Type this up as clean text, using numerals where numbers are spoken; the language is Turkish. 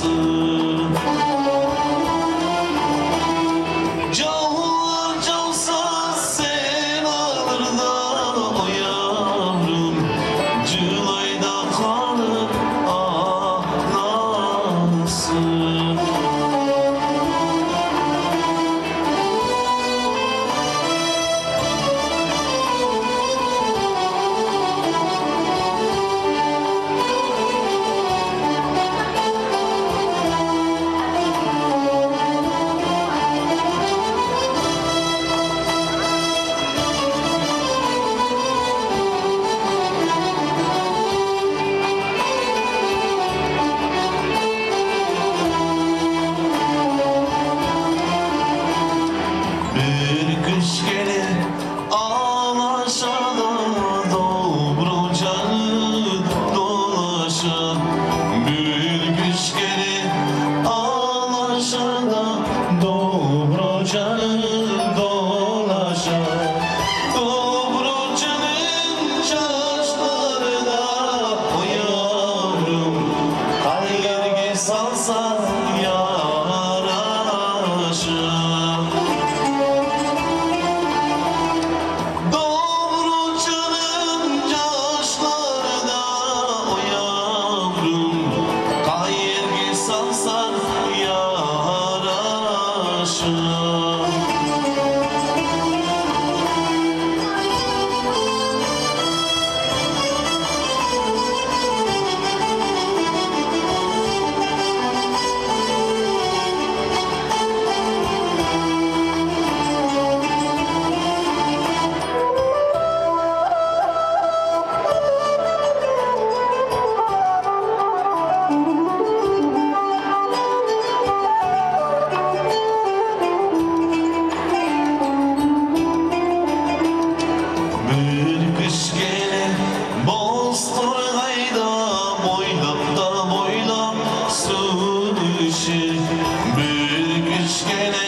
Cavur cavsız sen ağlardan o yavrum, cılayda kalır ağlasın. Kış gelir ağlaşa da Dobrucanı dolaşa. Bir kış gelir ağlaşa da Dobrucanı dolaşa. Dobrucanın çaşları da o yavrum, kallerge salsa yaraşa. Salsan yaraşır. Boylap su düşür, bir güç gelir.